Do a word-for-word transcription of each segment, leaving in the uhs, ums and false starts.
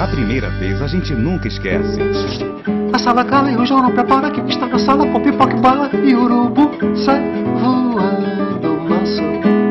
A primeira vez a gente nunca esquece. A sala cala e o jornal prepara. Quem está na sala com pipoca e bala. E o urubu sai voando manso.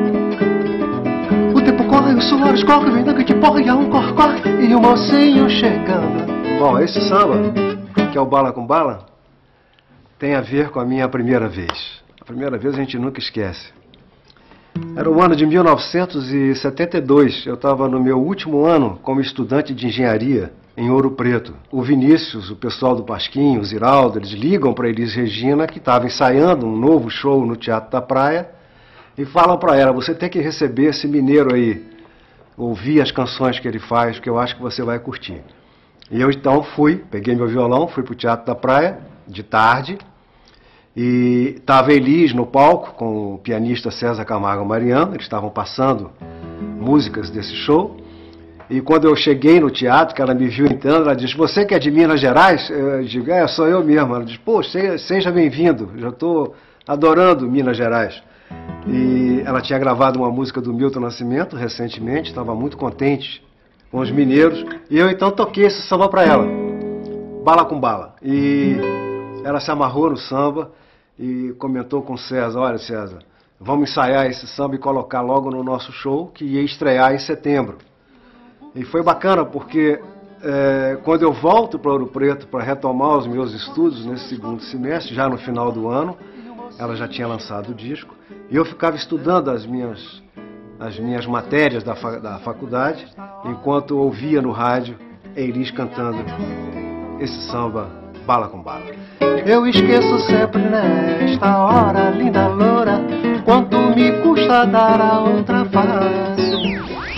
O tempo corre, o suor escorre. Vem da que porra e há um corre-corre. E o mocinho chegando. Bom, esse samba, que é o Bala com Bala, tem a ver com a minha primeira vez. A primeira vez a gente nunca esquece. Era o ano de mil novecentos e setenta e dois. Eu estava no meu último ano como estudante de engenharia em Ouro Preto. O Vinícius, o pessoal do Pasquim, o Ziraldo, eles ligam para Elis Regina, que estava ensaiando um novo show no Teatro da Praia, e falam para ela: você tem que receber esse mineiro aí, ouvir as canções que ele faz, que eu acho que você vai curtir. E eu então fui, peguei meu violão, fui para o Teatro da Praia, de tarde, e estava Elis no palco com o pianista César Camargo Mariano. Eles estavam passando músicas desse show. E quando eu cheguei no teatro, que ela me viu entrando, ela disse: você que é de Minas Gerais? Eu digo: é, sou eu mesmo. Ela disse: pô, seja bem-vindo, já estou adorando Minas Gerais. E ela tinha gravado uma música do Milton Nascimento recentemente, estava muito contente com os mineiros. E eu então toquei esse samba para ela, Bala com Bala. E ela se amarrou no samba e comentou com o César: olha, César, vamos ensaiar esse samba e colocar logo no nosso show, que ia estrear em setembro. E foi bacana porque é, quando eu volto para Ouro Preto para retomar os meus estudos nesse segundo semestre, já no final do ano, ela já tinha lançado o disco, e eu ficava estudando as minhas, as minhas matérias da, fa da faculdade, enquanto ouvia no rádio Elis cantando esse samba Bala com Bala. Eu esqueço sempre nesta hora, linda loura, quanto me custa dar a outra face.